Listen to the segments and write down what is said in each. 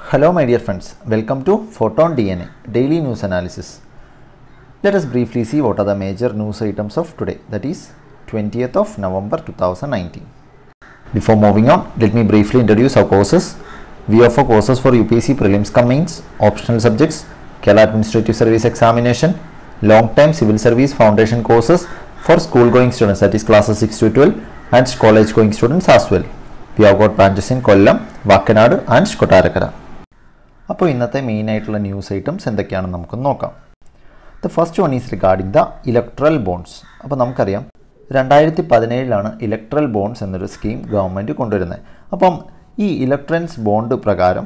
Hello my dear friends, welcome to Photon DNA, Daily News Analysis. Let us briefly see what are the major news items of today, that is 20th of November 2019. Before moving on, let me briefly introduce our courses. We offer courses for UPSC Prelims cum Mains, optional subjects, Kerala Administrative Service Examination, long-time civil service foundation courses for school-going students, that is classes 6 to 12, and college-going students as well. We have got branches in Kollam, Vakkanadu and Kottarakara. അപ്പോൾ ഇന്നത്തെ main ആയിട്ടുള്ള news items എന്തൊക്കെയാണെന്ന് നമുക്ക് നോക്കാം. The first one is regarding the electoral bonds. അപ്പോൾ നമുക്കറിയാം 2017 electoral bonds എന്നൊരു scheme government കൊണ്ടുവരുന്നത്. അപ്പം ഈ ഇലക്ട്രൻസ് ബോണ്ട് പ്രകാരം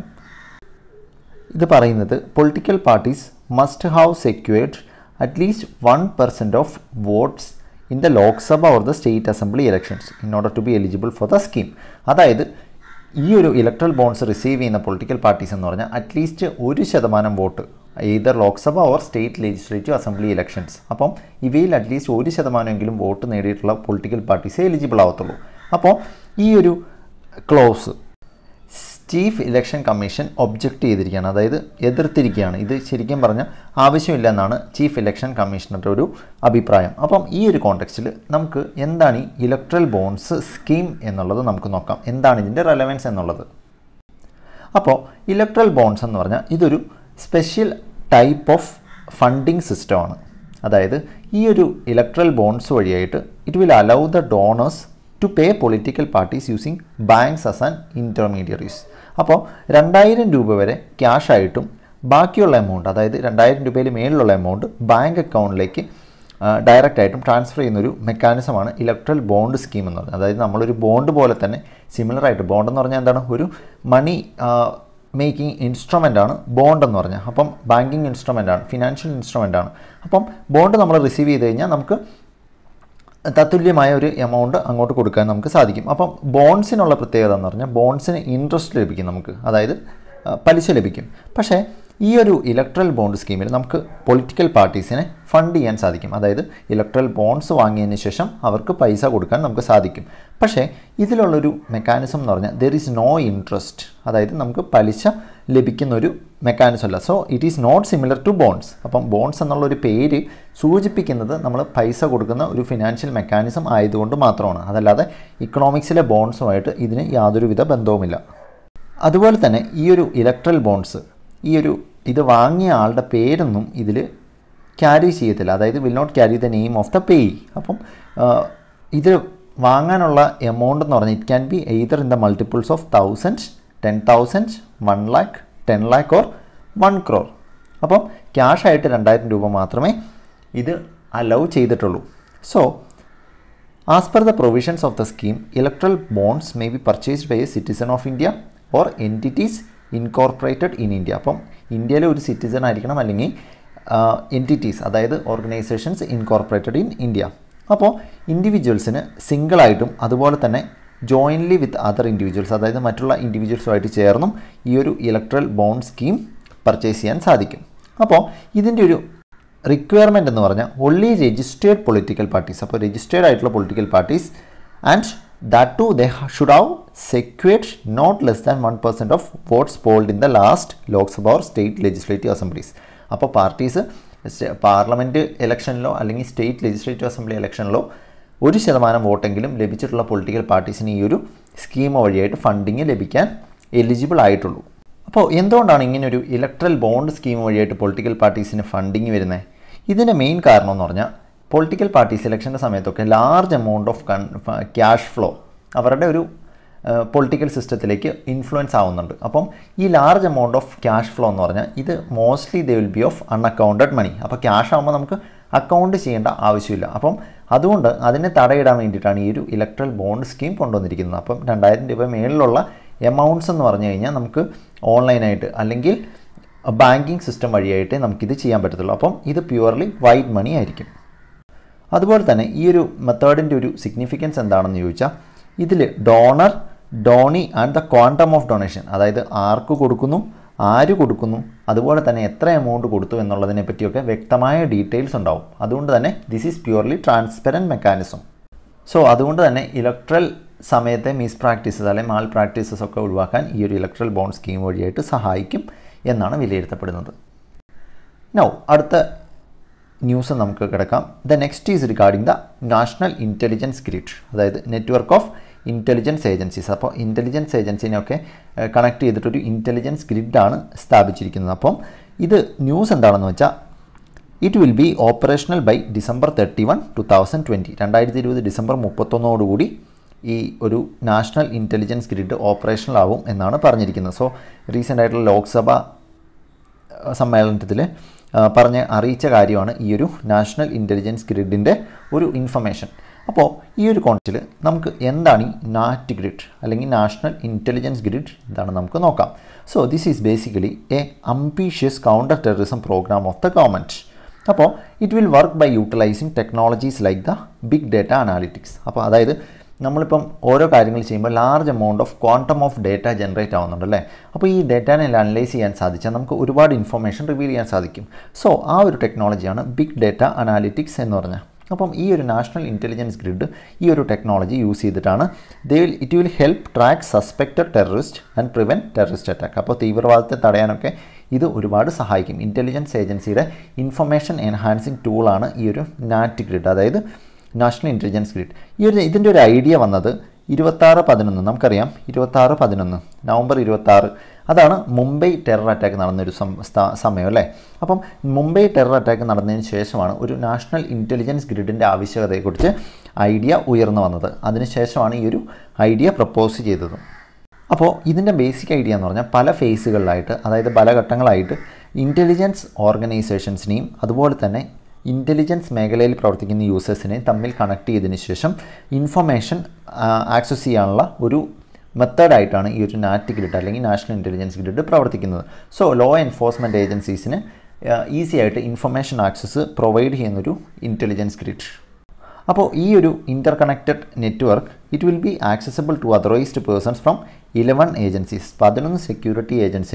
ഇത് പറയുന്നത് political parties must have secured at least 1% of votes in the Lok Sabha or the state assembly elections in order to be eligible for the scheme. അതായത് ഈ ഒരു ഇലക്ട്രൽ ബോണ്ട്സ് റിസീവ് ചെയ്യുന്ന പൊളിറ്റിക്കൽ പാർട്ടീസ് എന്ന് പറഞ്ഞാൽ at least 1% vote either Lok Sabha or state legislative assembly elections, അപ്പം ഇവയിൽ at least 1% vote നേടിയിട്ടുള്ള political പാർട്ടീസേ എലിജിബിൾ ആവത്തുള്ളൂ. അപ്പോൾ ഈ ഒരു clause chief election commission object ചെയ്തിരിക്കുകയാണ്, അതായത് എതിർത്തിരിക്കുകയാണ്. ഇത് ശരിക്കും പറഞ്ഞാൽ ആവശ്യമില്ല എന്നാണ് ചീഫ് ഇലക്ഷൻ കമ്മീഷണറുടെ ഒരു അഭിപ്രായം. അപ്പം ഈ ഒരു കോണ്ടെക്സ്റ്റിൽ നമുക്ക് എന്താണ് ഈ ഇലക്ട്രൽ ബോണ്ട്സ് സ്കീം എന്നുള്ളത് നമുക്ക് നോക്കാം, എന്താണ് ഇതിൻ്റെ റെലവൻസ് എന്നുള്ളത്. അപ്പോൾ ഇലക്ട്രൽ ബോണ്ട്സ് എന്ന് പറഞ്ഞാൽ ഇതൊരു സ്പെഷ്യൽ ടൈപ്പ് ഓഫ് ഫണ്ടിങ് സിസ്റ്റമാണ്. അതായത് ഈ ഒരു ഇലക്ട്രൽ ബോണ്ട്സ് വഴിയായിട്ട് it will allow the donors to pay political parties using banks as an intermediaries. അപ്പോൾ 2000 രൂപ വരെ ക്യാഷ് ആയിട്ടും ബാക്കിയുള്ള എമൗണ്ട്, അതായത് 2000 രൂപയിൽ മേളിലുള്ള എമൗണ്ട് ബാങ്ക് അക്കൗണ്ടിലേക്ക് ഡയറക്റ്റ് ആയിട്ടും ട്രാൻസ്ഫർ ചെയ്യുന്നൊരു മെക്കാനിസമാണ് ഇലക്ട്രൽ ബോണ്ട് സ്കീം എന്ന് പറയുന്നത്. അതായത് നമ്മളൊരു ബോണ്ട് പോലെ തന്നെ സിമിലറായിട്ട്, ബോണ്ട് എന്ന് പറഞ്ഞാൽ എന്താണ്, ഒരു മണി മേക്കിംഗ് ഇൻസ്ട്രുമെൻ്റ് ആണ് ബോണ്ട് എന്ന് പറഞ്ഞാൽ. അപ്പം ബാങ്കിങ് ഇൻസ്ട്രുമെൻ്റ് ആണ്, ഫിനാൻഷ്യൽ ഇൻസ്ട്രുമെൻ്റ് ആണ്. അപ്പം ബോണ്ട് നമ്മൾ റിസീവ് ചെയ്ത് കഴിഞ്ഞാൽ നമുക്ക് തത്തുല്യമായ ഒരു എമൗണ്ട് അങ്ങോട്ട് കൊടുക്കാൻ നമുക്ക് സാധിക്കും. അപ്പം ബോണ്ട്സിനുള്ള പ്രത്യേകത എന്ന് പറഞ്ഞാൽ ബോണ്ട്സിന് ഇൻട്രസ്റ്റ് ലഭിക്കും നമുക്ക്, അതായത് പലിശ ലഭിക്കും. പക്ഷേ ഈ ഒരു ഇലക്ട്രൽ ബോണ്ട് സ്കീമിൽ നമുക്ക് പൊളിറ്റിക്കൽ പാർട്ടീസിനെ ഫണ്ട് ചെയ്യാൻ സാധിക്കും. അതായത് ഇലക്ട്രൽ ബോണ്ട്സ് വാങ്ങിയതിന് ശേഷം അവർക്ക് പൈസ കൊടുക്കാൻ നമുക്ക് സാധിക്കും. പക്ഷേ ഇതിലുള്ളൊരു മെക്കാനിസം എന്ന് പറഞ്ഞാൽ ദർ ഈസ് നോ ഇൻട്രസ്റ്റ്, അതായത് നമുക്ക് പലിശ ലഭിക്കുന്നൊരു മെക്കാനിസം അല്ല. So it is not similar to bonds. അപ്പം ബോണ്ട്സ് എന്നുള്ളൊരു പേര് സൂചിപ്പിക്കുന്നത് നമ്മൾ പൈസ കൊടുക്കുന്ന ഒരു ഫിനാൻഷ്യൽ മെക്കാനിസം ആയതുകൊണ്ട് മാത്രമാണ്, അതല്ലാതെ ഇക്കണോമിക്സിലെ ബോണ്ട്സുമായിട്ട് ഇതിന് യാതൊരുവിധ ബന്ധവുമില്ല. അതുപോലെ തന്നെ ഈ ഒരു ഇലക്ട്രൽ ബോണ്ട്സ്, ഇത് വാങ്ങിയ ആളുടെ പേരൊന്നും ഇതിൽ ക്യാരി ചെയ്യത്തില്ല, അതായത് will not carry the name of the payee. അപ്പം ഇത് വാങ്ങാനുള്ള എമൗണ്ട് എന്ന് പറഞ്ഞാൽ it can be either in the multiples of 1000, 10,000, 1 lakh, 10 lakh or 1 crore. അപ്പം ക്യാഷായിട്ട് 2000 രൂപ മാത്രമേ ഇത് അലൗ ചെയ്തിട്ടുള്ളൂ. So as per the provisions of the scheme electoral bonds may be purchased by a citizen of India or entities incorporated in India. അപ്പം ഇന്ത്യയിലെ ഒരു citizen ആയിരിക്കണം, അല്ലെങ്കിൽ എൻറ്റിറ്റീസ്, അതായത് ഓർഗനൈസേഷൻസ് ഇൻകോർപ്പറേറ്റഡ് ഇൻ ഇന്ത്യ. അപ്പോൾ ഇൻഡിവിജ്വൽസിന് സിംഗിളായിട്ടും അതുപോലെ തന്നെ ജോയിൻ്റ്ലി വിത്ത് അതർ ഇൻഡിവിജ്വൽസ്, അതായത് മറ്റുള്ള ഇൻഡിവിജ്വൽസുമായിട്ട് ചേർന്നും ഈ ഒരു ഇലക്ട്രൽ ബോണ്ട് സ്കീം പർച്ചേസ് ചെയ്യാൻ സാധിക്കും. അപ്പോൾ ഇതിൻ്റെ ഒരു റിക്വയർമെൻറ്റ് എന്ന് പറഞ്ഞാൽ ഓൺലി രജിസ്റ്റേർഡ് പൊളിറ്റിക്കൽ പാർട്ടീസ്. അപ്പോൾ രജിസ്റ്റേർഡ് ആയിട്ടുള്ള political parties and that too they should have secured not less than 1% of votes polled in the last Lok Sabha or state legislative assemblies. അപ്പോൾ പാർട്ടീസ് പാർലമെൻറ്റ് ഇലക്ഷനിലോ അല്ലെങ്കിൽ state legislative assembly ഇലക്ഷനിലോ 1% വോട്ടെങ്കിലും ലഭിച്ചിട്ടുള്ള political പാർട്ടീസിന് ഈ ഒരു scheme വഴിയായിട്ട് funding ലഭിക്കാൻ എലിജിബിൾ ആയിട്ടുള്ളൂ. അപ്പോൾ എന്തുകൊണ്ടാണ് ഇങ്ങനൊരു ഇലക്ട്രൽ ബോണ്ട് സ്കീം വഴിയായിട്ട് പൊളിറ്റിക്കൽ പാർട്ടീസിന് ഫണ്ടിങ് വരുന്നത്? ഇതിൻ്റെ മെയിൻ കാരണം എന്ന് പറഞ്ഞാൽ പൊളിറ്റിക്കൽ പാർട്ടീസ് ഇലക്ഷൻ്റെ സമയത്തൊക്കെ large amount of cash flow അവരുടെ ഒരു പൊളിറ്റിക്കൽ സിസ്റ്റത്തിലേക്ക് ഇൻഫ്ലുവൻസ് ആവുന്നുണ്ട്. അപ്പം ഈ large amount of cash flow എന്ന് പറഞ്ഞാൽ ഇത് mostly they will be of unaccounted money. അപ്പോൾ ക്യാഷ് ആകുമ്പോൾ നമുക്ക് അക്കൗണ്ട് ചെയ്യേണ്ട ആവശ്യമില്ല. അപ്പം അതുകൊണ്ട് അതിനെ തടയിടാൻ വേണ്ടിയിട്ടാണ് ഈ ഒരു ഇലക്ട്രൽ ബോണ്ട് സ്കീം കൊണ്ടുവന്നിരിക്കുന്നത്. അപ്പം 2000 രൂപ മേളിലുള്ള എമൗണ്ട്സ് എന്ന് പറഞ്ഞു കഴിഞ്ഞാൽ നമുക്ക് ഓൺലൈനായിട്ട് അല്ലെങ്കിൽ ബാങ്കിങ് സിസ്റ്റം വഴിയായിട്ട് നമുക്കിത് ചെയ്യാൻ പറ്റത്തുള്ളൂ. അപ്പം ഇത് പ്യുവർലി വൈറ്റ് മണി ആയിരിക്കും. അതുപോലെ തന്നെ ഈ ഒരു മെത്തേഡിൻ്റെ ഒരു സിഗ്നിഫിക്കൻസ് എന്താണെന്ന് ചോദിച്ചാൽ ഇതിൽ donor, donee and the quantum of donation, അതായത് ആർക്ക് കൊടുക്കുന്നു, ആര് കൊടുക്കുന്നു, അതുപോലെ തന്നെ എത്ര എമൗണ്ട് കൊടുത്തു എന്നുള്ളതിനെ പറ്റിയൊക്കെ വ്യക്തമായ ഡീറ്റെയിൽസ് ഉണ്ടാവും. അതുകൊണ്ട് തന്നെ this is purely transparent mechanism. So അതുകൊണ്ട് തന്നെ ഇലക്ട്രൽ സമയത്തെ മിസ് പ്രാക്ടീസസ് അല്ലെങ്കിൽ മാൽ പ്രാക്ടീസസ് ഒക്കെ ഒഴിവാക്കാൻ ഈ ഒരു ഇലക്ട്രൽ ബോണ്ട് സ്കീം വഴിയായിട്ട് സഹായിക്കും എന്നാണ് വിലയിരുത്തപ്പെടുന്നത്. നൗ അടുത്ത ന്യൂസ് നമുക്ക് കിടക്കാം. The next is regarding the national intelligence grid, അതായത് നെറ്റ്വർക്ക് ഓഫ് ഇൻ്റലിജൻസ് ഏജൻസീസ്. അപ്പോൾ ഇൻ്റലിജൻസ് ഏജൻസിനെയൊക്കെ കണക്ട് ചെയ്തിട്ടൊരു ഇൻ്റലിജൻസ് ഗ്രിഡാണ് സ്ഥാപിച്ചിരിക്കുന്നത്. അപ്പം ഇത് ന്യൂസ് എന്താണെന്ന് വെച്ചാൽ it will be operational by December 31, 2020. 2020 December 31 ഈ ഒരു നാഷണൽ ഇൻ്റലിജൻസ് ഗ്രിഡ് ഓപ്പറേഷണൽ ആവും എന്നാണ് പറഞ്ഞിരിക്കുന്നത്. സോ റീസെൻ്റ് ആയിട്ടുള്ള ലോക്സഭ സമ്മേളനത്തിൽ അറിയിച്ച കാര്യമാണ് ഈ ഒരു നാഷണൽ ഇൻ്റലിജൻസ് ഗ്രിഡിൻ്റെ ഒരു ഇൻഫർമേഷൻ. അപ്പോൾ ഈ ഒരു കോൺടെക്സ്റ്റിൽ നമുക്ക് എന്താണ് ഈ നാറ്റ് ഗ്രിഡ് അല്ലെങ്കിൽ നാഷണൽ ഇൻ്റലിജൻസ് ഗ്രിഡ് എന്താണെന്ന് നമുക്ക് നോക്കാം. So this is basically a ambitious counter terrorism programme of the government. അപ്പോൾ it will work by utilising technologies like the big data analytics. അപ്പോൾ അതായത് നമ്മളിപ്പം ഓരോ കാര്യങ്ങൾ ചെയ്യുമ്പോൾ large amount of quantum of data generate ആവുന്നുണ്ടല്ലേ. അപ്പോൾ ഈ ഡേറ്റാനെ അനലൈസ് ചെയ്യാൻ സാധിച്ചാൽ നമുക്ക് ഒരുപാട് ഇൻഫർമേഷൻ റിവീൽ ചെയ്യാൻ സാധിക്കും. സോ ആ ഒരു ടെക്നോളജിയാണ് ബിഗ് ഡേറ്റ അനാലിറ്റിക്സ് എന്ന് പറഞ്ഞാൽ. അപ്പം ഈ ഒരു നാഷണൽ ഇൻ്റലിജൻസ് ഗ്രിഡ് ഈ ഒരു ടെക്നോളജി യൂസ് ചെയ്തിട്ടാണ് it will help track suspected terrorist and prevent terrorist attack. അപ്പോൾ തീവ്രവാദത്തെ തടയാനൊക്കെ ഇത് ഒരുപാട് സഹായിക്കും. ഇൻ്റലിജൻസ് ഏജൻസിയുടെ ഇൻഫർമേഷൻ എൻഹാൻസിങ് ടൂളാണ് ഈ ഒരു നാറ്റ് ഗ്രിഡ്, അതായത് നാഷണൽ ഇൻ്റലിജൻസ് ഗ്രിഡ്. ഇതിൻ്റെ ഒരു ഐഡിയ വന്നത് 26/11, നമുക്കറിയാം 26/11 നവംബർ 26 അതാണ് മുംബൈ ടെറർ അറ്റാക്ക് നടന്നൊരു സമയം അല്ലേ. അപ്പം മുംബൈ ടെറർ അറ്റാക്ക് നടന്നതിന് ശേഷമാണ് ഒരു നാഷണൽ ഇൻ്റലിജൻസ് ഗ്രിഡിൻ്റെ ആവശ്യകതയെക്കുറിച്ച് ഐഡിയ ഉയർന്നു വന്നത്. അതിനുശേഷമാണ് ഈ ഒരു ഐഡിയ പ്രപ്പോസ് ചെയ്തത്. അപ്പോൾ ഇതിൻ്റെ ബേസിക് ഐഡിയ എന്ന് പറഞ്ഞാൽ പല ഫേസുകളിലായിട്ട്, അതായത് പല ഘട്ടങ്ങളായിട്ട് ഇൻ്റലിജൻസ് ഓർഗനൈസേഷൻസിനെയും അതുപോലെ തന്നെ ഇൻ്റലിജൻസ് മേഖലയിൽ പ്രവർത്തിക്കുന്ന യൂസേഴ്സിനെയും തമ്മിൽ കണക്ട് ചെയ്തതിന് ശേഷം ഇൻഫർമേഷൻ ആക്സസ് ചെയ്യാനുള്ള ഒരു മെത്തേഡായിട്ടാണ് ഈ ഒരു നാറ്റ് ഗ്രിഡ് അല്ലെങ്കിൽ നാഷണൽ ഇൻ്റലിജൻസ് ഗ്രിഡ് പ്രവർത്തിക്കുന്നത്. സോ ലോ എൻഫോഴ്സ്മെൻറ്റ് ഏജൻസീസിന് ഈസി ആയിട്ട് ഇൻഫർമേഷൻ ആക്സസ് പ്രൊവൈഡ് ചെയ്യുന്നൊരു ഇൻ്റലിജൻസ് ഗ്രിഡ്. അപ്പോൾ ഈ ഒരു interconnected network it will be accessible to authorised persons from 11 agencies. 11 security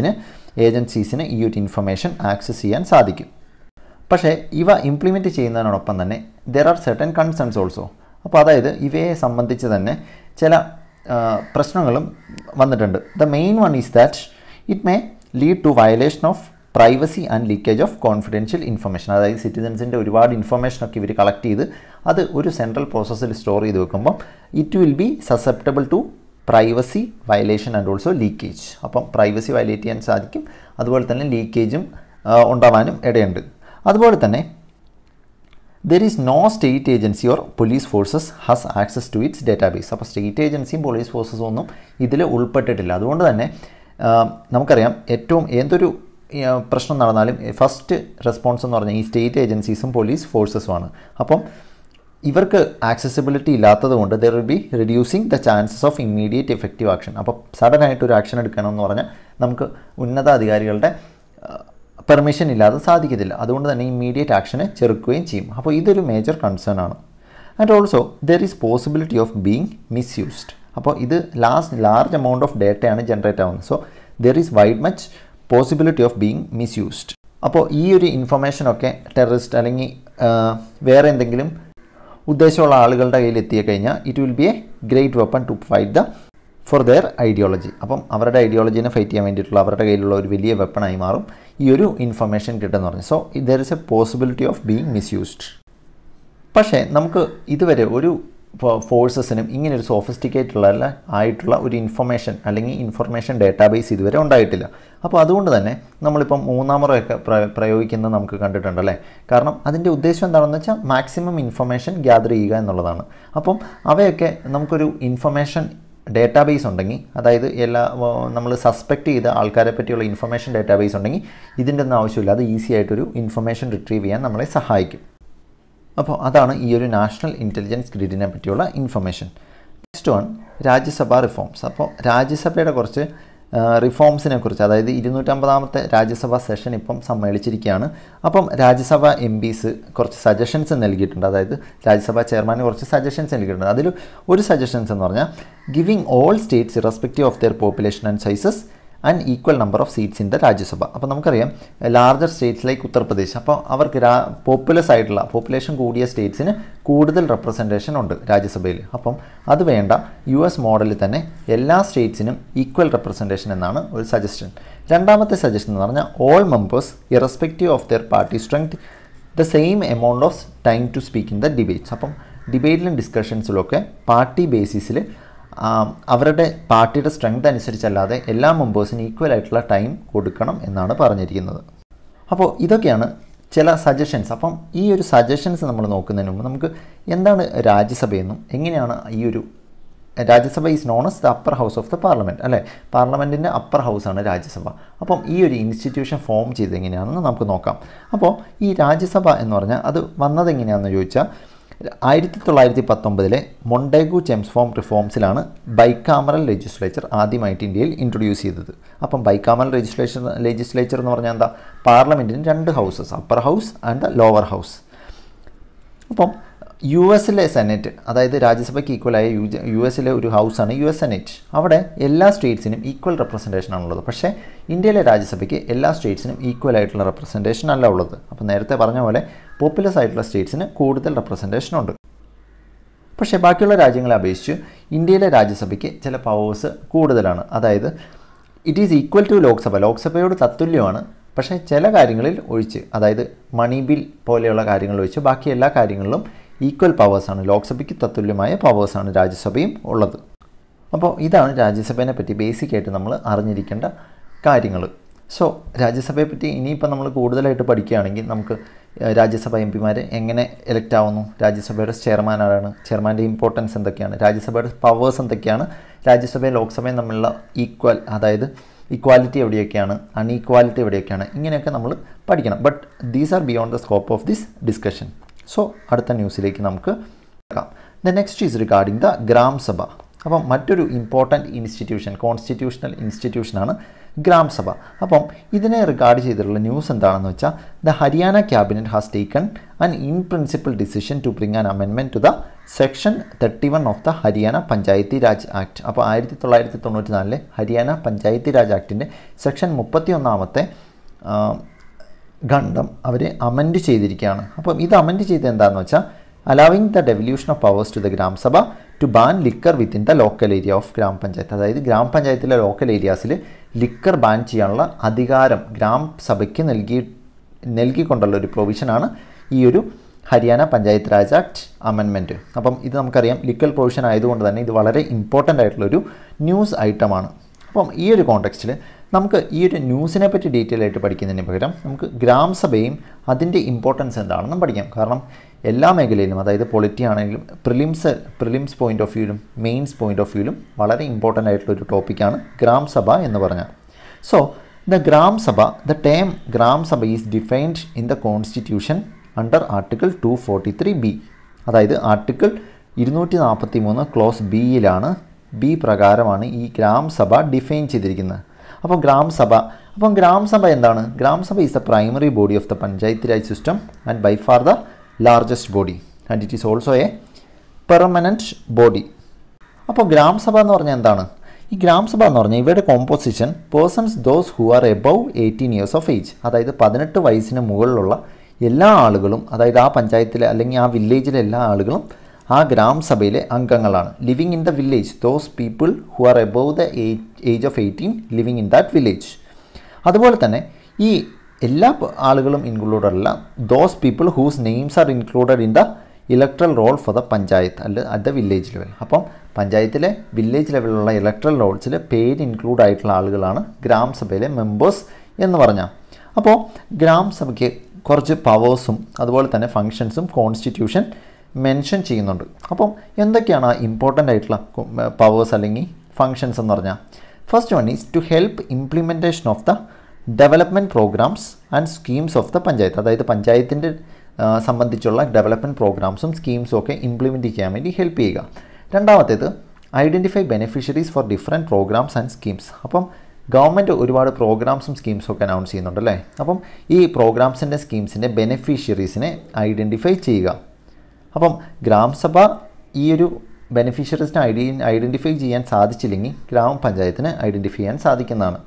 ഏജൻസീസിന് ഈ ഒരു ഇൻഫർമേഷൻ ആക്സസ് ചെയ്യാൻ സാധിക്കും. പക്ഷേ ഇവ ഇംപ്ലിമെൻറ്റ് ചെയ്യുന്നതിനോടൊപ്പം തന്നെ there are certain concerns also. അപ്പോൾ അതായത് ഇവയെ സംബന്ധിച്ച് തന്നെ ചില പ്രശ്നങ്ങളും വന്നിട്ടുണ്ട്. The main one is that it may lead to violation of privacy and leakage of confidential information. അതായത് സിറ്റിസൻസിൻ്റെ ഒരുപാട് ഇൻഫർമേഷനൊക്കെ ഇവർ കളക്ട് ചെയ്ത് അത് ഒരു സെൻട്രൽ പ്രോസസ്സിൽ സ്റ്റോർ ചെയ്ത് വെക്കുമ്പോൾ it will be susceptible to privacy violation and also leakage. അപ്പം പ്രൈവസി വയലേറ്റ് ചെയ്യാൻ സാധിക്കും, അതുപോലെ തന്നെ ലീക്കേജും ഉണ്ടാവാനും ഇടയുണ്ട്. അതുപോലെ തന്നെ there is no state agency or police forces has access to its database. അപ്പോൾ സ്റ്റേറ്റ് ഏജൻസിയും പോലീസ് ഫോഴ്സസും ഒന്നും ഇതിൽ ഉൾപ്പെട്ടിട്ടില്ല. അതുകൊണ്ട് തന്നെ നമുക്കറിയാം ഏതൊരു പ്രശ്നം നടന്നാലും ഫസ്റ്റ് റെസ്പോൺസ് എന്ന് പറഞ്ഞാൽ ഈ സ്റ്റേറ്റ് ഏജൻസീസും പോലീസ് ഫോഴ്സസുമാണ്. അപ്പം ഇവർക്ക് ആക്സസിബിലിറ്റി ഇല്ലാത്തത് കൊണ്ട് there will be reducing the chances of immediate effective action. അപ്പോൾ സഡനായിട്ട് ഒരു ആക്ഷൻ എടുക്കണമെന്ന് പറഞ്ഞാൽ നമുക്ക് ഉന്നതാധികാരികളുടെ പെർമിഷൻ ഇല്ലാതെ സാധിക്കത്തില്ല. അതുകൊണ്ട് തന്നെ ഇമ്മീഡിയറ്റ് ആക്ഷനെ ചെറുക്കുകയും ചെയ്യും. അപ്പോൾ ഇതൊരു മേജർ കൺസേൺ ആണ്. And also there is possibility of being misused. അപ്പോൾ ഇത് ലാർജ് എമൗണ്ട് ഓഫ് ഡേറ്റയാണ് ജനറേറ്റ് ആവുന്നത്. So there is wide much possibility of being misused. അപ്പോൾ ഈ ഒരു ഇൻഫർമേഷനൊക്കെ ടെററിസ്റ്റ് അല്ലെങ്കിൽ വേറെ എന്തെങ്കിലും ഉദ്ദേശമുള്ള ആളുകളുടെ കയ്യിൽ എത്തിക്കഴിഞ്ഞാൽ it will be a great weapon to fight for their ideology. അപ്പം അവരുടെ ഐഡിയോളജീനെ ഫൈറ്റ് ചെയ്യാൻ വേണ്ടിയിട്ടുള്ള അവരുടെ കയ്യിലുള്ള ഒരു വലിയ വെപ്പണായി മാറും ഈ ഒരു ഇൻഫർമേഷൻ കിട്ടുമെന്ന് പറഞ്ഞു. So there is a possibility of being misused. പക്ഷേ നമുക്ക് ഇതുവരെ ഒരു ഫോഴ്സസിനും ഇങ്ങനൊരു സോഫിസ്റ്റിക്കേറ്റഡ് ആയിട്ടുള്ള ഒരു ഇൻഫർമേഷൻ അല്ലെങ്കിൽ ഇൻഫർമേഷൻ ഡേറ്റാബേസ് ഇതുവരെ ഉണ്ടായിട്ടില്ല. അപ്പോൾ അതുകൊണ്ട് തന്നെ നമ്മളിപ്പം മൂന്നാമറൊക്കെ പ്രയോഗിക്കുന്നത് നമുക്ക് കണ്ടിട്ടുണ്ടല്ലേ. കാരണം അതിൻ്റെ ഉദ്ദേശം എന്താണെന്ന് വെച്ചാൽ മാക്സിമം ഇൻഫർമേഷൻ ഗ്യാദർ ചെയ്യുക എന്നുള്ളതാണ്. അപ്പം അവയൊക്കെ നമുക്കൊരു ഇൻഫർമേഷൻ ഡേറ്റാബേസ് ഉണ്ടെങ്കിൽ, അതായത് നമ്മൾ സസ്പെക്റ്റ് ചെയ്ത ആൾക്കാരെ പറ്റിയുള്ള ഇൻഫർമേഷൻ ഡേറ്റാബേസ് ഉണ്ടെങ്കിൽ ഇതിൻ്റെ ഒന്നും ആവശ്യമില്ല, അത് ഈസി ആയിട്ടൊരു ഇൻഫർമേഷൻ റിട്രീവ് ചെയ്യാൻ നമ്മളെ സഹായിക്കും. അപ്പോൾ അതാണ് ഈ ഒരു നാഷണൽ ഇൻ്റലിജൻസ് ഗ്രിഡിനെ പറ്റിയുള്ള information. Next one Rajya Sabha reforms. അപ്പോൾ രാജ്യസഭയുടെ കുറച്ച് റിഫോംസിനെ കുറിച്ച്, അതായത് 250ാമത്തെ രാജ്യസഭാ സെഷൻ ഇപ്പം സമ്മേളിച്ചിരിക്കുകയാണ്. അപ്പം രാജ്യസഭ MPs കുറച്ച് സജഷൻസ് നൽകിയിട്ടുണ്ട്. അതായത് രാജ്യസഭാ ചെയർമാന് കുറച്ച് സജഷൻസ് നൽകിയിട്ടുണ്ട്. അതിൽ ഒരു സജഷൻസ് എന്ന് പറഞ്ഞാൽ giving all states irrespective of their population and sizes and equal number of seats in the Rajya Sabha. അപ്പോൾ നമുക്കറിയാം ലാർജർ സ്റ്റേറ്റ്സ് ലൈക്ക് ഉത്തർപ്രദേശ്, അപ്പോൾ അവർക്ക് പോപ്പുലസ് ആയിട്ടുള്ള പോപ്പുലേഷൻ കൂടിയ സ്റ്റേറ്റ്സിന് കൂടുതൽ റെപ്രസെൻറ്റേഷൻ ഉണ്ട് രാജ്യസഭയിൽ. അപ്പം അത് വേണ്ട, US മോഡലിൽ തന്നെ എല്ലാ സ്റ്റേറ്റ്സിനും ഈക്വൽ റെപ്രസെൻറ്റേഷൻ എന്നാണ് ഒരു സജഷൻ. രണ്ടാമത്തെ സജഷൻ എന്ന് പറഞ്ഞാൽ all members irrespective of their party strength the same amount of time to speak in the debates. അപ്പം ഡിബേറ്റിലും ഡിസ്കഷൻസിലൊക്കെ പാർട്ടി ബേസിസിൽ അവരുടെ പാർട്ടിയുടെ സ്ട്രെങ്ത് അനുസരിച്ചല്ലാതെ എല്ലാ മെമ്പേഴ്സിനും ഈക്വൽ ആയിട്ടുള്ള ടൈം കൊടുക്കണം എന്നാണ് പറഞ്ഞിരിക്കുന്നത്. അപ്പോൾ ഇതൊക്കെയാണ് ചില സജഷൻസ്. അപ്പം ഈ ഒരു സജഷൻസ് നമ്മൾ നോക്കുന്നതിന് മുമ്പ് നമുക്ക് എന്താണ് രാജ്യസഭയെന്നും എങ്ങനെയാണ് ഈ ഒരു Rajya Sabha is known as the upper house of the parliament, അല്ലേ? പാർലമെൻറ്റിൻ്റെ അപ്പർ ഹൗസാണ് രാജ്യസഭ. അപ്പം ഈ ഒരു ഇൻസ്റ്റിറ്റ്യൂഷൻ ഫോം ചെയ്ത് എങ്ങനെയാണെന്ന് നമുക്ക് നോക്കാം. അപ്പോൾ ഈ രാജ്യസഭ എന്ന് പറഞ്ഞാൽ അത് വന്നത് എങ്ങനെയാണെന്ന് ചോദിച്ചാൽ 1919 മൊണ്ടേഗു ചെംസ്ഫോം റിഫോംസിലാണ് ബൈക്കാമറൽ ലെജിസ്ലേച്ചർ ആദ്യമായിട്ട് ഇന്ത്യയിൽ ഇൻട്രൊഡ്യൂസ് ചെയ്തത്. അപ്പം ബൈക്കാമറൽ ലെജിസ്ലേച്ചർ എന്ന് പറഞ്ഞാൽ എന്താ? പാർലമെൻറ്റിന് 2 houses, upper house and lower house. അപ്പം US സെനറ്റ്, അതായത് രാജ്യസഭയ്ക്ക് ഈക്വലായ US ഒരു ഹൗസാണ് US സെനറ്റ്. അവിടെ എല്ലാ സ്റ്റേറ്റ്സിനും ഈക്വൽ റെപ്രസെൻറ്റേഷൻ ആണുള്ളത്. പക്ഷേ ഇന്ത്യയിലെ രാജ്യസഭയ്ക്ക് എല്ലാ സ്റ്റേറ്റ്സിനും ഈക്വൽ ആയിട്ടുള്ള റെപ്രസെൻറ്റേഷൻ അല്ല ഉള്ളത്. അപ്പോൾ നേരത്തെ പറഞ്ഞ പോലെ പോപ്പുലസ് ആയിട്ടുള്ള സ്റ്റേറ്റ്സിന് കൂടുതൽ റെപ്രസെൻറ്റേഷൻ ഉണ്ട്. പക്ഷേ ബാക്കിയുള്ള രാജ്യങ്ങളെ അപേക്ഷിച്ച് ഇന്ത്യയിലെ രാജ്യസഭയ്ക്ക് ചില പവേഴ്സ് കൂടുതലാണ്. അതായത് it is equal to Lok Sabha, ലോക്സഭയോട് തത്തുല്യമാണ്. പക്ഷേ ചില കാര്യങ്ങളിൽ ഒഴിച്ച്, അതായത് മണി ബിൽ പോലെയുള്ള കാര്യങ്ങൾ ഒഴിച്ച് ബാക്കി എല്ലാ കാര്യങ്ങളിലും ഈക്വൽ പവേഴ്സാണ്, ലോക്സഭയ്ക്ക് തത്തുല്യമായ പവേഴ്സാണ് രാജ്യസഭയും ഉള്ളത്. അപ്പോൾ ഇതാണ് രാജ്യസഭയെ പറ്റി ബേസിക്കായിട്ട് നമ്മൾ അറിഞ്ഞിരിക്കേണ്ട കാര്യങ്ങൾ. സോ രാജ്യസഭയെ പറ്റി ഇനിയിപ്പോൾ നമ്മൾ കൂടുതലായിട്ട് പഠിക്കുകയാണെങ്കിൽ നമുക്ക് രാജ്യസഭ MP എങ്ങനെ എലക്റ്റ് ആവുന്നു, രാജ്യസഭയുടെ ചെയർമാൻ ആരാണ്, ചെയർമാൻ്റെ ഇമ്പോർട്ടൻസ് എന്തൊക്കെയാണ്, രാജ്യസഭയുടെ പവേഴ്സ് എന്തൊക്കെയാണ്, രാജ്യസഭയും ലോക്സഭയും തമ്മിലുള്ള അതായത് ഇക്വാലിറ്റി എവിടെയൊക്കെയാണ്, അൺഈക്വാലിറ്റി എവിടെയൊക്കെയാണ്, ഇങ്ങനെയൊക്കെ നമ്മൾ പഠിക്കണം. But these are beyond the scope of this discussion. So അടുത്ത ന്യൂസിലേക്ക് നമുക്ക് നോക്കാം. The next is regarding the Gram Sabha. അപ്പം മറ്റൊരു ഇമ്പോർട്ടൻറ്റ് ഇൻസ്റ്റിറ്റ്യൂഷൻ, കോൺസ്റ്റിറ്റ്യൂഷണൽ ഇൻസ്റ്റിറ്റ്യൂഷനാണ് ഗ്രാം സഭ. അപ്പം ഇതിനെ റിഗാർഡ് ചെയ്തിട്ടുള്ള ന്യൂസ് എന്താണെന്ന് വെച്ചാൽ the Haryana cabinet has taken an in principle decision to bring an amendment to the section 31 of the Haryana Panchayati Raj act. അപ്പോൾ 1994 ഹരിയാന പഞ്ചായത്തി രാജ് ആക്ടിൻ്റെ സെക്ഷൻ 31 ഖണ്ഡം അവർ അമെൻഡ് ചെയ്തിരിക്കുകയാണ്. അപ്പം ഇത് അമെൻഡ് ചെയ്ത് എന്താണെന്ന് വെച്ചാൽ allowing the devolution of powers to the Gram Sabha to ban liquor within the local area of Gram Panchayat. അതായത് ഗ്രാമപഞ്ചായത്തിലെ ലോക്കൽ ഏരിയാസിൽ ലിക്കർ ബാൻ ചെയ്യാനുള്ള അധികാരം ഗ്രാമസഭയ്ക്ക് നൽകിക്കൊണ്ടുള്ള ഒരു പ്രൊവിഷനാണ് ഈ ഒരു ഹരിയാന പഞ്ചായത്ത് രാജ് ആക്ട് അമെൻമെൻറ്റ്. അപ്പം ഇത് നമുക്കറിയാം ലിക്കർ പ്രൊവിഷൻ ആയതുകൊണ്ട് തന്നെ ഇത് വളരെ ഇമ്പോർട്ടൻ്റ് ആയിട്ടുള്ളൊരു ന്യൂസ് ഐറ്റമാണ്. അപ്പം ഈ ഒരു കോണ്ടെക്സ്റ്റിൽ നമുക്ക് ഈ ഒരു ന്യൂസിനെ പറ്റി ഡീറ്റെയിൽ ആയിട്ട് പഠിക്കുന്നതിന് പകരം നമുക്ക് ഗ്രാമസഭയും അതിൻ്റെ ഇമ്പോർട്ടൻസ് എന്താണെന്നും പഠിക്കാം. കാരണം എല്ലാ മേഖലയിലും, അതായത് പൊളിറ്റി ആണെങ്കിലും പ്രിലിംസ് പോയിൻ്റ് ഓഫ് വ്യൂവിലും മെയിൻസ് പോയിൻ്റ് ഓഫ് വ്യൂവിലും വളരെ ഇമ്പോർട്ടൻ്റ് ആയിട്ടുള്ളൊരു ടോപ്പിക്കാണ് ഗ്രാമസഭ എന്ന് പറഞ്ഞാൽ. So the Gram Sabha, the term Gram Sabha is defined in the constitution under article 243B. അതായത് ആർട്ടിക്കിൾ 243 ക്ലോസ് ബി പ്രകാരമാണ് ഈ ഗ്രാമസഭ ഡിഫൈൻ ചെയ്തിരിക്കുന്നത്. അപ്പോൾ ഗ്രാമസഭ എന്താണ്? Gram Sabha is the primary body of the Panchayat Raj system and by far the largest body and it is also a permanent body. അപ്പോൾ ഗ്രാമസഭ എന്ന് പറഞ്ഞാൽ എന്താണ്? ഈ ഗ്രാമസഭ എന്ന് പറഞ്ഞാൽ ഇവരുടെ composition persons those who are above 18 years of age, അതായത് 18 വയസ്സിന് മുകളിലുള്ള എല്ലാ ആളുകളും, അതായത് ആ പഞ്ചായത്തിലെ അല്ലെങ്കിൽ ആ വില്ലേജിലെ എല്ലാ ആളുകളും ആ ഗ്രാമസഭയിലെ അംഗങ്ങളാണ്. Living in the village, those people who are above the age of 18 living in that village. അതുപോലെ തന്നെ ഈ എല്ലാ ആളുകളും ഇൻക്ലൂഡഡ് അല്ല those people whose names are included in the electoral roll for the Panchayat at the village level. അപ്പം പഞ്ചായത്തിലെ village ലെവലിലുള്ള electoral റോൾസിൽ പേര് ഇൻക്ലൂഡ് ആയിട്ടുള്ള ആളുകളാണ് ഗ്രാമസഭയിലെ മെമ്പേഴ്സ് എന്ന് പറഞ്ഞാൽ. അപ്പോൾ ഗ്രാമസഭയ്ക്ക് കുറച്ച് പവേഴ്സും അതുപോലെ തന്നെ ഫങ്ഷൻസും കോൺസ്റ്റിറ്റ്യൂഷൻ മെൻഷൻ ചെയ്യുന്നുണ്ട്. അപ്പം എന്തൊക്കെയാണ് ആ ഇമ്പോർട്ടൻ്റ് ആയിട്ടുള്ള പവേഴ്സ് അല്ലെങ്കിൽ ഫങ്ഷൻസ് എന്ന് പറഞ്ഞാൽ? First one is to help implementation of the development programmes and schemes of the Panchayat. അതായത് പഞ്ചായത്തിൻ്റെ സംബന്ധിച്ചുള്ള ഡെവലപ്മെൻറ്റ് പ്രോഗ്രാംസും സ്കീംസും ഒക്കെ ഇംപ്ലിമെൻറ്റ് ചെയ്യാൻ വേണ്ടി ഹെൽപ്പ് ചെയ്യുക. രണ്ടാമത്തേത് identify beneficiaries for different programmes and schemes. അപ്പം ഗവൺമെൻറ് ഒരുപാട് പ്രോഗ്രാംസും സ്കീംസും ഒക്കെ അനൗൺസ് ചെയ്യുന്നുണ്ടല്ലേ. അപ്പം ഈ പ്രോഗ്രാംസിൻ്റെ സ്കീംസിൻ്റെ ബെനിഫിഷ്യറീസിനെ ഐഡൻറ്റിഫൈ ചെയ്യുക. അപ്പം ഗ്രാമസഭ ഈ ഒരു ബെനിഫിഷ്യറീസിനെ ഐഡൻറ്റിഫൈ ചെയ്യാൻ സാധിച്ചില്ലെങ്കിൽ ഗ്രാമപഞ്ചായത്തിന് ഐഡൻറ്റിഫൈ ചെയ്യാൻ സാധിക്കുന്നതാണ്.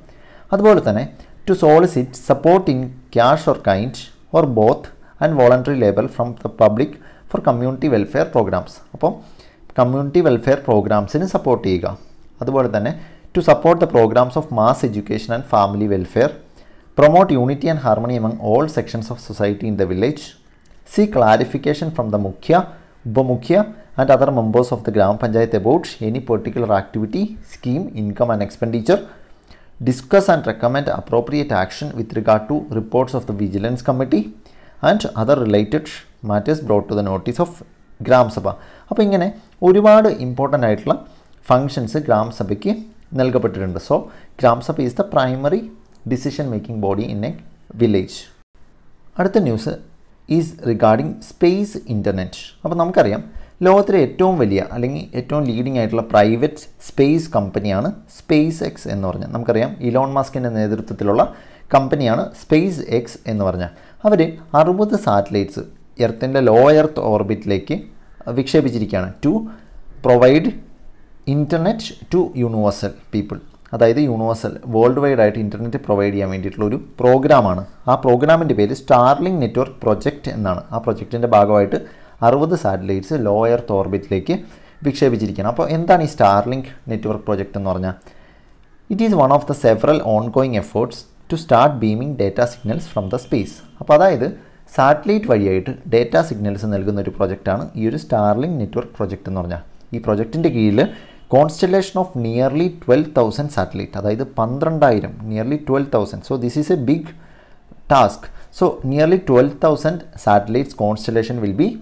അതുപോലെ തന്നെ to solicit support in cash or kind or both and voluntary labour from the public for community welfare programmes. അപ്പോൾ കമ്മ്യൂണിറ്റി വെൽഫെയർ പ്രോഗ്രാംസിന് സപ്പോർട്ട് ചെയ്യുക. അതുപോലെ തന്നെ to support the programmes of mass education and family welfare, promote unity and harmony among all sections of society in the village, see clarification from the മുഖ്യ, ഉപമുഖ്യ and other members of the Gram Panchayat about any particular activity, scheme, income and expenditure, discuss and recommend appropriate action with regard to reports of the Vigilance Committee and other related matters brought to the notice of Gram Sabha. അപ്പോൾ ഇങ്ങനെ ഒരുപാട് important ആയിട്ടുള്ള functions Gram സഭയ്ക്ക് നൽകപ്പെട്ടിട്ടുണ്ട്. So Gram Sabha is the primary decision making body in a village. അടുത്ത news is regarding space internet. അപ്പോൾ നമുക്കറിയാം ലോകത്തിലെ ഏറ്റവും വലിയ അല്ലെങ്കിൽ ഏറ്റവും ലീഡിംഗ് ആയിട്ടുള്ള പ്രൈവറ്റ് സ്പേസ് കമ്പനിയാണ് സ്പേസ് എക്സ് എന്ന് പറഞ്ഞാൽ. നമുക്കറിയാം ഇലോൺ മസ്കിൻ്റെ നേതൃത്വത്തിലുള്ള കമ്പനിയാണ് സ്പേസ് എക്സ് എന്ന് പറഞ്ഞാൽ. അവർ 60 സാറ്റലൈറ്റ്സ് എർത്തിൻ്റെ ലോ എർത്ത് ഓർബിറ്റിലേക്ക് വിക്ഷേപിച്ചിരിക്കുകയാണ് to provide internet to universal people. അതായത് യൂണിവേഴ്സൽ വേൾഡ് വൈഡ് ആയിട്ട് ഇൻ്റർനെറ്റ് പ്രൊവൈഡ് ചെയ്യാൻ വേണ്ടിയിട്ടുള്ള ഒരു പ്രോഗ്രാമാണ്. ആ പ്രോഗ്രാമിൻ്റെ പേര് സ്റ്റാർലിങ്ക് നെറ്റ്വർക്ക് പ്രൊജക്റ്റ് എന്നാണ്. ആ പ്രൊജക്റ്റിൻ്റെ ഭാഗമായിട്ട് 60 സാറ്റലൈറ്റ്സ് ലോ എർത്ത് ഓർബിറ്റിലേക്ക് വിക്ഷേപിച്ചിരിക്കുകയാണ്. അപ്പോൾ എന്താണ് ഈ സ്റ്റാർലിങ്ക് നെറ്റ്വർക്ക് പ്രൊജക്റ്റ് എന്ന് പറഞ്ഞാൽ? It is one of the several ongoing efforts to start beaming data signals from the space. അപ്പോൾ അതായത് സാറ്റലൈറ്റ് വഴിയായിട്ട് ഡേറ്റ സിഗ്നൽസ് നൽകുന്ന ഒരു പ്രൊജക്റ്റാണ് ഈ ഒരു സ്റ്റാർലിങ്ക് നെറ്റ്വർക്ക് പ്രൊജക്റ്റ് എന്ന് പറഞ്ഞാൽ. ഈ പ്രൊജക്റ്റിൻ്റെ കീഴിൽ കോൺസ്റ്റലേഷൻ ഓഫ് നിയർലി 12,000 സാറ്റലൈറ്റ്, അതായത് 12,000, nearly 12,000. So this is a big task. So nearly 12,000 satellites constellation will be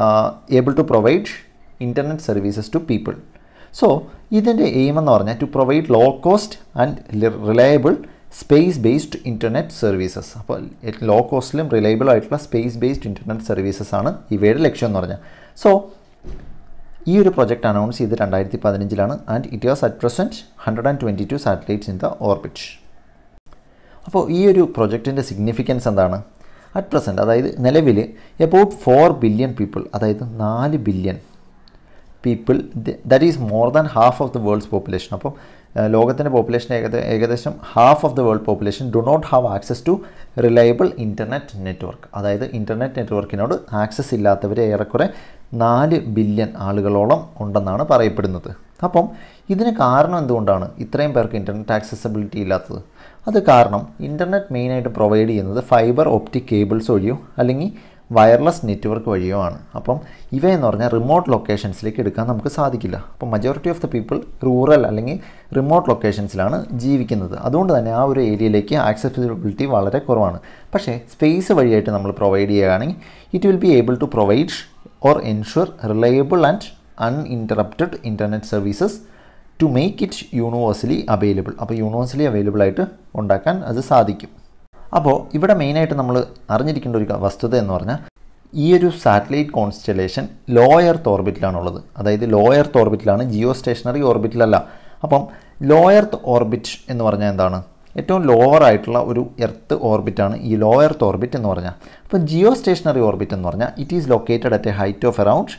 able to provide internet services to people. So ഇതിൻ്റെ എയിം എന്ന് പറഞ്ഞാൽ to provide low cost and reliable space based internet services. അപ്പോൾ low കോസ്റ്റിലും reliable ആയിട്ടുള്ള space based internet services ആണ് ഇവയുടെ ലക്ഷ്യം എന്ന് പറഞ്ഞാൽ. സോ ഈ ഒരു പ്രൊജക്റ്റ് അനൗൺസ് ചെയ്ത് 2015 and it was at present 122 satellites in the orbit. അപ്പോൾ ഈ ഒരു പ്രൊജക്റ്റിൻ്റെ സിഗ്നിഫിക്കൻസ് എന്താണ്? അറ്റ് പ്രസൻറ്റ്, അതായത് നിലവിൽ എബൌട്ട് 4 ബില്യൺ പീപ്പിൾ, അതായത് 4 billion people, that is more than half of the world's population. അപ്പോൾ ലോകത്തിൻ്റെ പോപ്പുലേഷൻ ഏകദേശം half of the world population do not have access to reliable internet network. അതായത് internet നെറ്റ്വർക്കിനോട് access ഇല്ലാത്തവരെ ഏറെക്കുറെ 4 ബില്യൺ ആളുകളോളം ഉണ്ടെന്നാണ് പറയപ്പെടുന്നത്. അപ്പം ഇതിന് കാരണം എന്തുകൊണ്ടാണ് ഇത്രയും പേർക്ക് ഇൻ്റർനെറ്റ് ആക്സസിബിലിറ്റി ഇല്ലാത്തത്? അത് കാരണം ഇൻ്റർനെറ്റ് മെയിനായിട്ട് പ്രൊവൈഡ് ചെയ്യുന്നത് ഫൈബർ ഓപ്റ്റിക് കേബിൾസ് വഴിയോ അല്ലെങ്കിൽ വയർലെസ് നെറ്റ്വർക്ക് വഴിയോ ആണ്. അപ്പം ഇവയെന്ന് പറഞ്ഞാൽ റിമോട്ട് ലൊക്കേഷൻസിലേക്ക് എടുക്കാൻ നമുക്ക് സാധിക്കില്ല. അപ്പം majority of the people rural അല്ലെങ്കിൽ റിമോട്ട് ലൊക്കേഷൻസിലാണ് ജീവിക്കുന്നത്. അതുകൊണ്ട് തന്നെ ആ ഒരു ഏരിയയിലേക്ക് ആക്സസിബിലിറ്റി വളരെ കുറവാണ്. പക്ഷേ സ്പേസ് വഴിയായിട്ട് നമ്മൾ പ്രൊവൈഡ് ചെയ്യുകയാണെങ്കിൽ it will be able to provide or ensure reliable and uninterrupted internet services to make it universally available. അപ്പോൾ യൂണിവേഴ്സലി അവൈലബിൾ ആയിട്ട് ഉണ്ടാക്കാൻ അത് സാധിക്കും. അപ്പോൾ ഇവിടെ മെയിനായിട്ട് നമ്മൾ അറിഞ്ഞിരിക്കേണ്ട ഒരു വസ്തുത എന്ന് പറഞ്ഞാൽ ഈ ഒരു സാറ്റലൈറ്റ് കോൺസ്റ്റലേഷൻ ലോ എർത്ത് ഓർബിറ്റിലാണുള്ളത്. അതായത് ലോ എർത്ത് ഓർബിറ്റിലാണ്, ജിയോ സ്റ്റേഷനറി ഓർബിറ്റിലല്ല. അപ്പം ലോ എർത്ത് ഓർബിറ്റ് എന്ന് പറഞ്ഞാൽ എന്താണ്? ഏറ്റവും ലോവർ ആയിട്ടുള്ള ഒരു എർത്ത് ഓർബിറ്റാണ് ഈ ലോ എർത്ത് ഓർബിറ്റ് എന്ന് പറഞ്ഞാൽ. അപ്പോൾ ജിയോ സ്റ്റേഷനറി ഓർബിറ്റ് എന്ന് പറഞ്ഞാൽ it is located at a height of around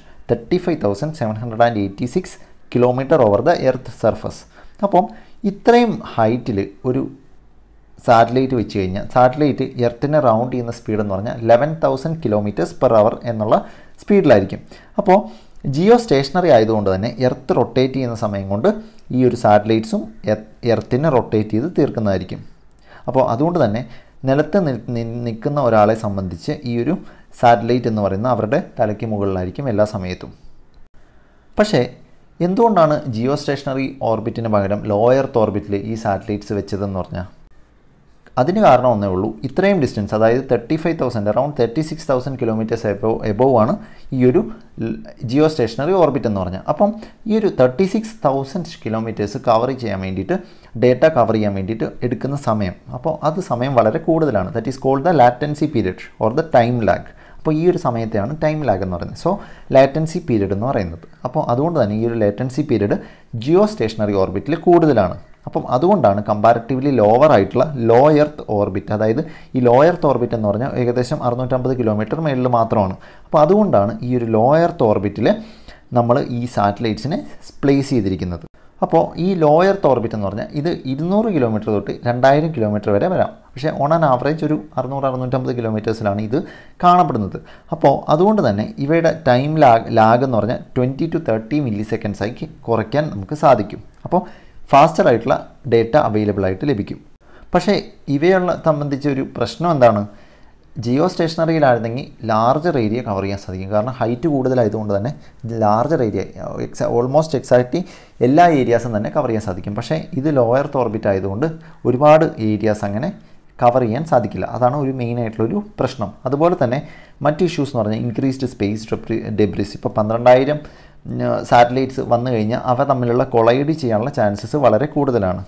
35,786 kilometre over the earth surface. അപ്പം ഇത്രയും ഹൈറ്റിൽ ഒരു സാറ്റലൈറ്റ് വെച്ച് കഴിഞ്ഞാൽ സാറ്റലൈറ്റ് എർത്തിനെ റൗണ്ട് ചെയ്യുന്ന സ്പീഡ് എന്ന് പറഞ്ഞാൽ 11,000 km/h എന്നുള്ള സ്പീഡിലായിരിക്കും. അപ്പോൾ ജിയോ സ്റ്റേഷനറി ആയതുകൊണ്ട് തന്നെ എർത്ത് റൊട്ടേറ്റ് ചെയ്യുന്ന സമയം കൊണ്ട് ഈ ഒരു സാറ്റലൈറ്റ്സും എർത്തിനെ റൊട്ടേറ്റ് ചെയ്ത് തീർക്കുന്നതായിരിക്കും. അപ്പോൾ അതുകൊണ്ട് തന്നെ നിലത്ത് നിൽക്കുന്ന ഒരാളെ സംബന്ധിച്ച് ഈ ഒരു സാറ്റലൈറ്റ് എന്ന് പറയുന്ന അവരുടെ തലയ്ക്ക് മുകളിലായിരിക്കും എല്ലാ സമയത്തും. പക്ഷേ എന്തുകൊണ്ടാണ് ജിയോ സ്റ്റേഷനറി ഓർബിറ്റിന് പകരം ലോ എർത്ത് ഓർബിറ്റിൽ ഈ സാറ്റലൈറ്റ്സ് വെച്ചതെന്ന് പറഞ്ഞാൽ അതിന് കാരണം ഒന്നേ ഉള്ളൂ. ഇത്രയും ഡിസ്റ്റൻസ്, അതായത് 35,000 അറൗണ്ട് 36,000 കിലോമീറ്റേഴ്സ് എബോവ് ആണ് ഈ ഒരു ജിയോ സ്റ്റേഷനറി ഓർബിറ്റ് എന്ന് പറഞ്ഞാൽ. അപ്പം ഈ ഒരു 36,000 കിലോമീറ്റേഴ്സ് കവർ ചെയ്യാൻ വേണ്ടിയിട്ട്, ഡേറ്റ കവർ ചെയ്യാൻ വേണ്ടിയിട്ട് എടുക്കുന്ന സമയം, അപ്പോൾ അത് സമയം വളരെ കൂടുതലാണ്. That is called the latency period or the time lag. അപ്പോൾ ഈ ഒരു സമയത്തെയാണ് ടൈം ലാഗ് എന്ന് പറയുന്നത്. സോ ലാറ്റൻസി പീരിയഡ് എന്ന് പറയുന്നത്. അപ്പോൾ അതുകൊണ്ട് തന്നെ ഈ ഒരു ലാറ്റൻസി പീരിയഡ് ജിയോ സ്റ്റേഷനറി ഓർബിറ്റിൽ കൂടുതലാണ്. അപ്പം അതുകൊണ്ടാണ് കമ്പാരിറ്റീവ്ലി ലോവർ ആയിട്ടുള്ള ലോ എർത്ത് ഓർബിറ്റ്, അതായത് ഈ ലോ എർത്ത് ഓർബിറ്റ് എന്ന് പറഞ്ഞാൽ ഏകദേശം 650 കിലോമീറ്റർ മേളിൽ മാത്രമാണ്. അപ്പോൾ അതുകൊണ്ടാണ് ഈ ഒരു ലോ എർത്ത് ഓർബിറ്റിൽ നമ്മൾ ഈ സാറ്റലൈറ്റ്സിനെ പ്ലേസ് ചെയ്തിരിക്കുന്നത്. അപ്പോൾ ഈ ലോ എർത്ത് ഓർബിറ്റ് എന്ന് പറഞ്ഞാൽ ഇത് 200 കിലോമീറ്റർ തൊട്ട് 2000 കിലോമീറ്റർ വരെ വരാം. പക്ഷേ ഓൺ ആൻ ആവറേജ് ഒരു 600-650 കിലോമീറ്റേഴ്സിലാണ് ഇത് കാണപ്പെടുന്നത്. അപ്പോൾ അതുകൊണ്ട് തന്നെ ഇവയുടെ ടൈം ലാഗ് എന്ന് പറഞ്ഞാൽ 20 to 30 മില്ലി സെക്കൻഡ്സായി കുറയ്ക്കാൻ നമുക്ക് സാധിക്കും. അപ്പോൾ ഫാസ്റ്ററായിട്ടുള്ള ഡേറ്റ അവൈലബിൾ ആയിട്ട് ലഭിക്കും. പക്ഷേ ഇവയുള്ള സംബന്ധിച്ച ഒരു പ്രശ്നം എന്താണ്? ജിയോ സ്റ്റേഷനറിയിലായിരുന്നെങ്കിൽ ലാർജർ ഏരിയ കവർ ചെയ്യാൻ സാധിക്കും. കാരണം ഹൈറ്റ് കൂടുതലായതുകൊണ്ട് തന്നെ ലാർജർ ഏരിയ ഓൾമോസ്റ്റ് എക്സാക്ട്ലി എല്ലാ ഏരിയാസും തന്നെ കവർ ചെയ്യാൻ സാധിക്കും. പക്ഷേ ഇത് ലോ എർത്ത് ഓർബിറ്റ് ആയതുകൊണ്ട് ഒരുപാട് ഏരിയാസ് അങ്ങനെ കവർ ചെയ്യാൻ സാധിക്കില്ല. അതാണ് ഒരു മെയിനായിട്ടുള്ളൊരു പ്രശ്നം. അതുപോലെ തന്നെ മറ്റ് ഇഷ്യൂസ് എന്ന് പറഞ്ഞാൽ ഇൻക്രീസ്ഡ് സ്പേസ് ഡെബ്രിസ്. ഇപ്പോൾ 12,000 സാറ്റലൈറ്റ്സ് വന്നു കഴിഞ്ഞാൽ അവ തമ്മിലുള്ള കൊളൈഡ് ചെയ്യാനുള്ള ചാൻസസ് വളരെ കൂടുതലാണ്.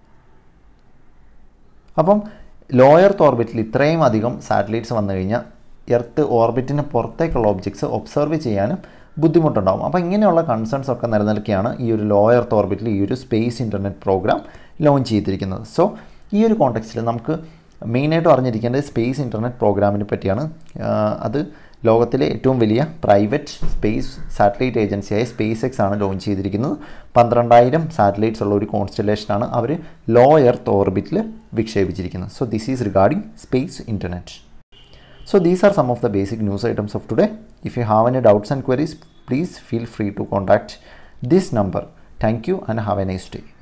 അപ്പം ലോ എർത്ത് ഓർബിറ്റിൽ ഇത്രയും അധികം സാറ്റലൈറ്റ്സ് വന്നു കഴിഞ്ഞാൽ എർത്ത് ഓർബിറ്റിന് പുറത്തേക്കുള്ള ഒബ്ജക്ട്സ് ഒബ്സർവ് ചെയ്യാനും ബുദ്ധിമുട്ടുണ്ടാകും. അപ്പോൾ ഇങ്ങനെയുള്ള കൺസേൺസ് ഒക്കെ നിലനിൽക്കുകയാണ് ഈ ഒരു ലോ എർത്ത് ഓർബിറ്റിൽ ഈ ഒരു സ്പേസ് ഇൻ്റർനെറ്റ് പ്രോഗ്രാം ലോഞ്ച് ചെയ്തിരിക്കുന്നത്. സോ ഈ ഒരു കോണ്ടെക്സ്റ്റിൽ നമുക്ക് മെയിനായിട്ട് അറിഞ്ഞിരിക്കേണ്ടത് സ്പേസ് ഇൻ്റർനെറ്റ് പ്രോഗ്രാമിനെ പറ്റിയാണ്. അത് ലോകത്തിലെ ഏറ്റവും വലിയ പ്രൈവറ്റ് സ്പേസ് സാറ്റലൈറ്റ് ഏജൻസിയായ സ്പേസ് എക്സ് ആണ് ലോഞ്ച് ചെയ്തിരിക്കുന്നത്. 12,000 സാറ്റലൈറ്റ്സ് ഉള്ള ഒരു കോൺസ്റ്റലേഷനാണ് അവർ ലോ എർത്ത് ഓർബിറ്റിൽ വിക്ഷേപിച്ചിരിക്കുന്നത്. So this is regarding space internet. So these are some of the basic news items of today. If you have any doubts and queries, please feel free to contact this number. Thank you and have a nice day.